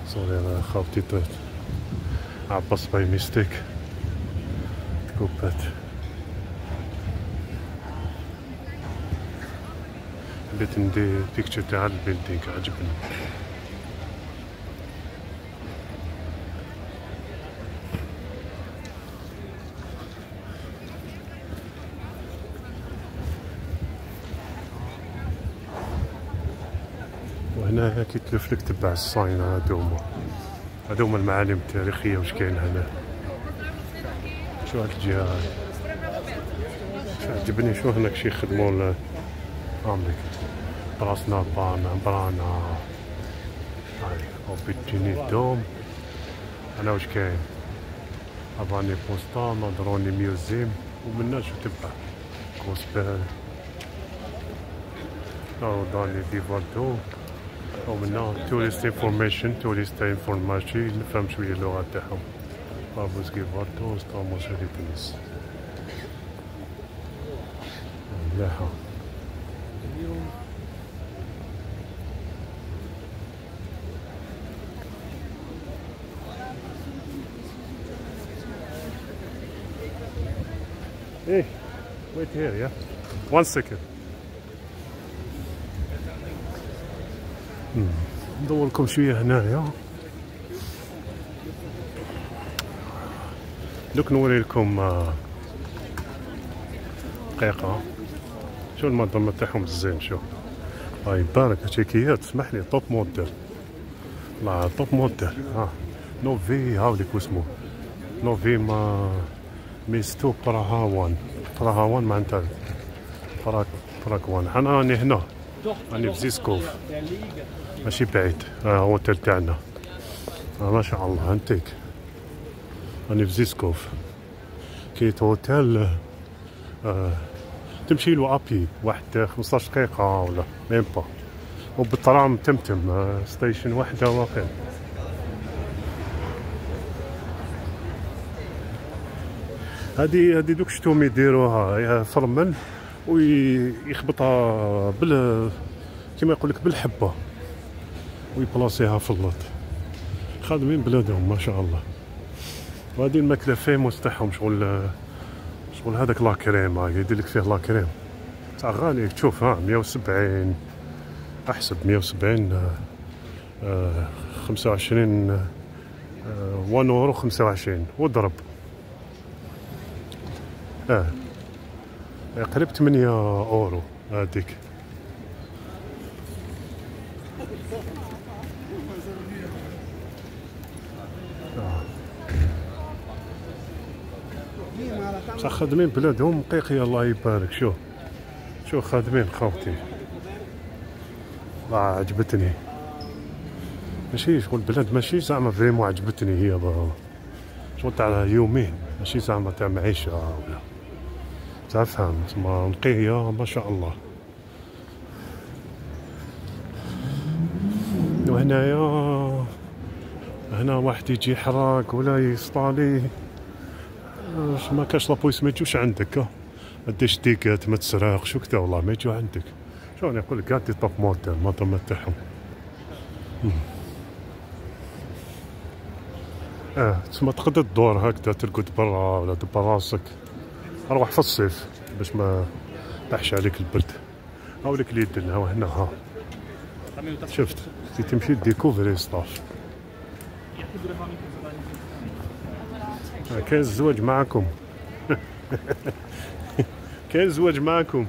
سوري انا خاوتي طيت عبص باي ميستيك كوبات. حبيت ندي بيكتشر تاع البيلدينغ عجبني. وهنا كي تلفلك تبع الصاين هادوما المعالم التاريخية واش كاين هنا. شو هاد الجهة هاي عجبني. شو هناك شي يخدمو عاملك براسنا برانا هاي اوبيتيني دوم. هنا واش كاين اباني بوسطا نظروني ميوزيم ومنا شو تبع كوسبال او داني ديفالدو ومنا توريست انفورماشن نفهم شويه اللغه تاعهم. بابوس كيفالدو ستاموس ريتنس مليحه. Hey, wait here, yeah? 1 second. ندور لكم شويه هنايا. دوك نوري لكم دقيقه شو المنظمه تاعهم الزين. شو هاي بارك تشيكيات اسمح لي توب موديل. لا توب موديل نوفي هاوليك واسمو نوفي ميستو براها وان معناتها براك وان. انا راني هنا راني في زيسكوف ماشي بعيد. هوتيل تاعنا ما شاء الله انتيك. راني في زيسكوف كيت هوتيل تمشي له ابي واحد 15 دقيقة ولا ميم با. وبالترام تمتم ستيشن واحدة واقع. هادي دوك شتوم يديروها فرمن ويخبطها كيما يقولك بالحبة ويبلاصيها في اللوط. خادمين بلادهم ما شاء الله. وهادي الماكلة فيموس تاعهم شغل هذاك لاكريم يديرلك فيه لاكريم تاع غالي. تشوف 170 احسب 170 25 1 اورو 25 واضرب قريب 8 اورو هذيك. بصح خادمين بلادهم مقيقية الله يبارك. شو خادمين خاوتي. عجبتني ماشي شغل بلاد ماشي زعما فريمون عجبتني هي شغل تاع يومين ماشي زعما تاع معيشة ولا تفهم تما نقية ما شاء الله. هنا واحد يجي يحرق ولا يسطالي ما كاش لابويس ما يجوش عندك. اديش ديكات ما تسرقش وكذا والله ما يجوا عندك. شو انا نقول لك هادي توب موديل المنظمة تاعهم. تسمى تقدر تدور هكذا ترقد برا ولا دبر راسك. اروح في الصيف باش ما طاحش عليك البرد. هاوليك اللي يدير لها هنا شفت كي تمشي ديكوفري ستاف. كاين الزواج معكم. كاين الزواج معكم.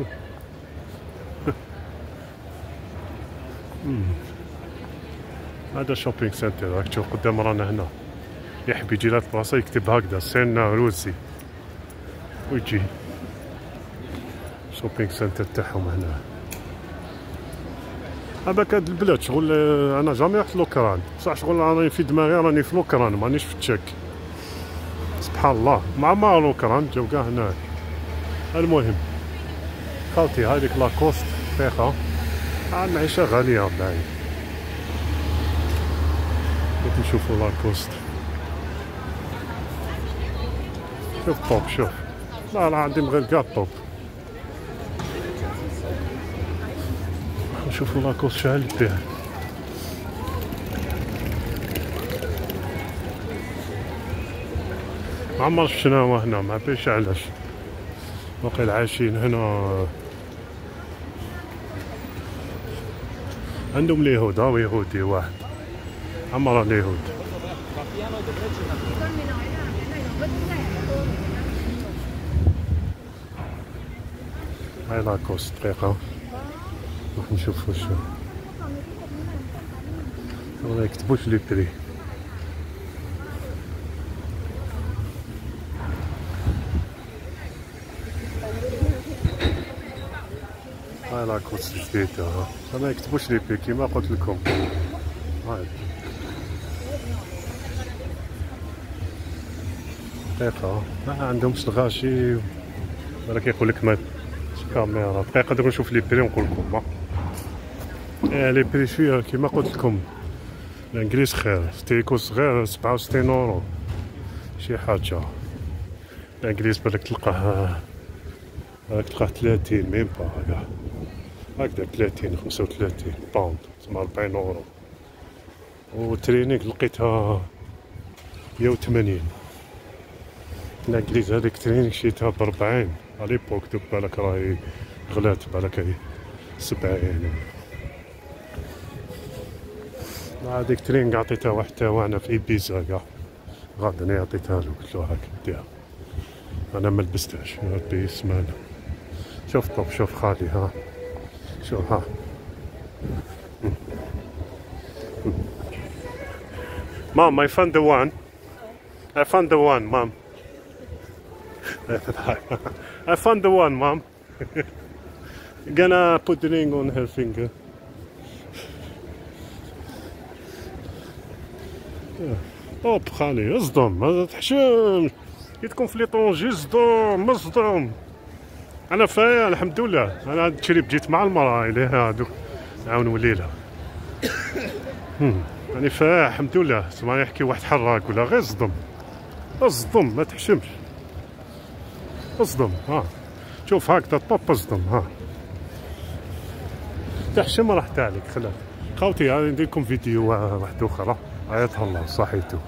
هذا شوبينغ سنتر راك تشوف قدام رانا هنا. يحب يجي لهاد البلاصة يكتب هكذا سين روسي ويجي. شوبينغ سنتر تاعهم هنا. هذاك هاد البلاد شغل انا جامي رحت لوكران بصح شغل راني في دماغي راني في لوكران مانيش في تشيك. سبحان الله مع لوكران جاو كاع هنا. المهم خالتي هذيك لاكوست فيخة. المعيشة غالية والله. نشوفو لاكوست. شوف طوب شوف. لا عندي غير كاع طوب. نشوفو لاكوست شحال دير. ما عمر شفناها هنا، ما عرفتش علاش واقيلا عايشين هنا. عندهم اليهود، هاو يهودي واحد عمر اليهود. هاي لاكوست دقيقة راح نشوف وشو ما يكتبوش لي بري. هاي لاكوست جديدة ما يكتبوش لي بري كيما قلت لكم. هاي دقيقة ما عندهمش الغاشي ولا كيقول لك ما كاميرا. دقيقة دوك نشوف لي بري ونقول لكم. لي بري شوية كيما قلت لكم الانجليز خير. ستيكو صغير 67 اورو شي حاجة. الانجليز بالك تلقاه 30 ميم با هكذا 30 35 باوند تسمى 40 اورو. وترينينغ لقيتها 180. الانجليز هذيك ترينينغ شريتها ب40 على ليبوك. دوك بالك راهي غلات بالك 70. هذيك ترينينغ عطيتها واحد وانا في ايبيزا كاع غادني عطيتها له قلت له هاك ديها. انا ما لبستهاش ربي سمانه. شوف طب شوف خالي ها شوف ها. Mom, I found the one. I found the one, Mom. I found the one, Mom. Gonna put the ring on her finger. اوب خالي اصدم ما تحشمش كي تكون في ليطونجي صدم اصدم. انا فايق الحمد لله. انا هاد التشريب جيت مع المراه اللي هادوك نعاونوا الليله. راني فايق الحمد لله. سمعني يحكي واحد حراك ولا غير صدم اصدم ما تحشمش اصدم. ها شوف هكذا طب اصدم. ها تحشم راح تعليك خلاك خوتي. هاني ندير لكم فيديو واحد اخرى عيطها الله صحيتو.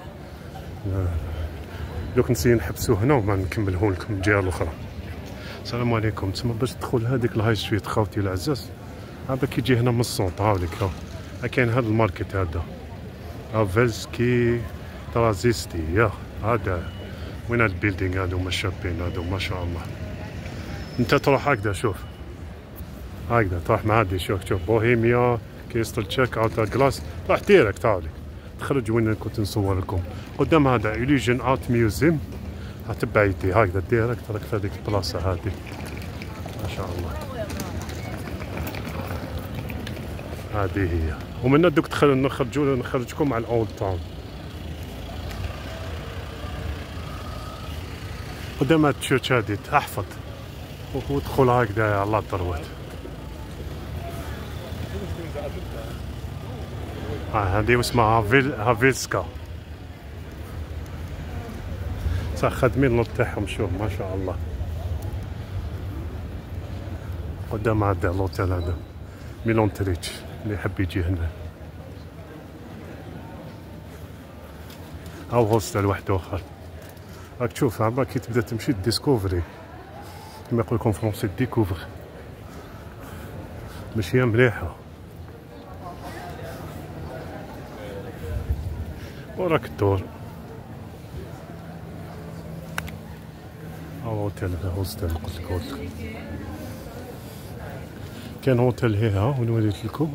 دوك نسي نحبسو هنا وما نكمله لكم الجهه الاخرى. السلام عليكم. تسمى باش تدخل هذيك الهاي ستريت خوتي العزاز هذا كيجي هنا من السونط. هاوليك ها كاين هذا الماركت هذا فيلسكي ترازيستي يا هذا. وين هاد البيلدينغ هادو هما شابين هادو ما شاء الله. انت تروح هكذا شوف هكذا تروح مع هادي شوف بوهيميا كريستال تشيك اوت جلاس راح ديريكت هاوليك تخرج وين كنت نصور لكم. قدام هذا إليجن ارت ميوزيوم تبع يدي هكذا ديريكت راك في هذيك البلاصه هذه ما شاء الله. هذه هي. ومن دوك نخرجكم على الاولد تاون. قدام هاد التشيرش هادي احفظ ودخل هكذا على الدروات. هذه اسمها هافيلسكا. صح خادمين اللوط تاعهم شوف ما شاء الله. قدام هذا لوتيل هذا ميلون تريتش اللي يحب يجي هنا. هاو هوستل واحد اخر راك تشوف عبا كي تبدا تمشي ديسكوفري كيما يقول لكم فرونسي ديكوفر. ماشي مليحه. وراك الدور. هوتيل هوستل قلت لك كان هوتيل هيها وين وريت لكم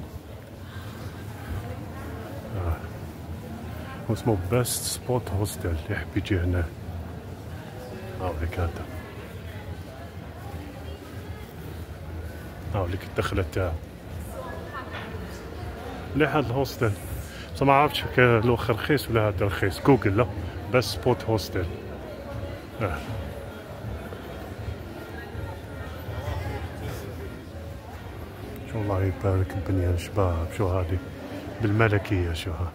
اسمه بيست سبوت هوستل اللي يحب يجي هنا. هاوليك هذا هاوليك الدخلة تاعو مليح هذا الهوستل. بصح ما عرفتش الاخر رخيص ولا هذا رخيص. جوجل لا بيست سبوت هوستل. الله يبارك البنيان شباب. شو هذه بالملكية شو ها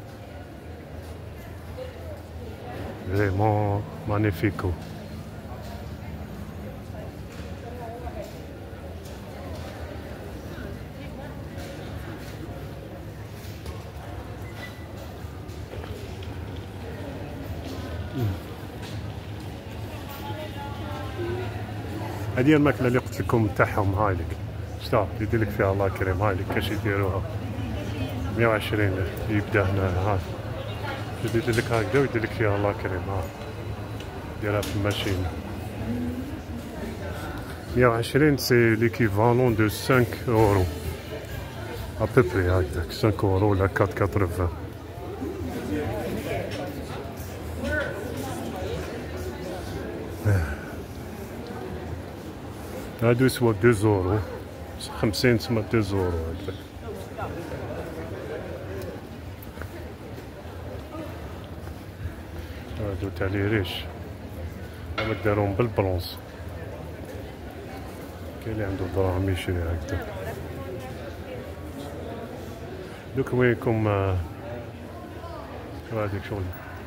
فريمون مانيفيكو. هذه الماكله اللي قلت لكم تاعهم. هاي لك شتا يدير لك فيها الله كريم. هاي لك كاش يديروها 120 يبدا هنا. ها يدير لك هكذا ويدير لك فيها الله كريم. ها ديرها في الماشين 120 سي ليكيفالون دو 5 اورو ابوبري هكذاك 5 اورو ولا 4.80. هادو يسوا 2 اورو 50 تسمى 2 اورو هكذاك. هادو تاع لي ريش هما داروهم بالبلونس. كاين اللي عنده دراهم يشري هكذا. دوك وينكم هاديك شغل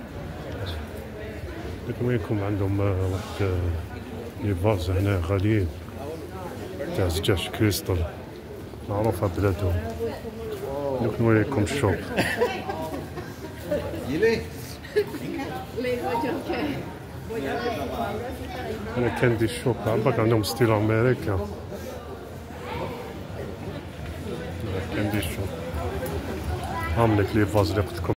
دوك وينكم عندهم واحد لي فاز هنا غاليين تاع زجاج كريستال معروفة بلادهم. دوك نوريكم الشوب. هنا كان دي الشوب عباك عندهم ستيل امريكا. كان دي الشوب عاملك لي فاز اللي قلت لكم